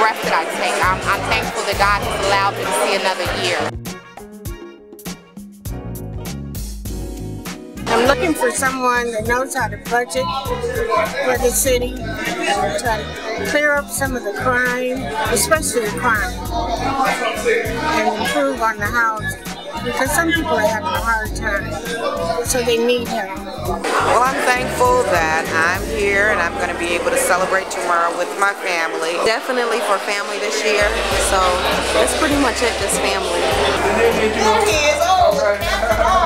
breath that I take. I'm thankful that God has allowed me to see another year. I'm looking for someone that knows how to budget for the city, try to clear up some of the crime, especially the crime, and improve on the housing, because some people are having a hard time, so they need help. Well, I'm thankful that I'm here and I'm going to be able to celebrate tomorrow with my family. Definitely for family this year, so that's pretty much it, just family.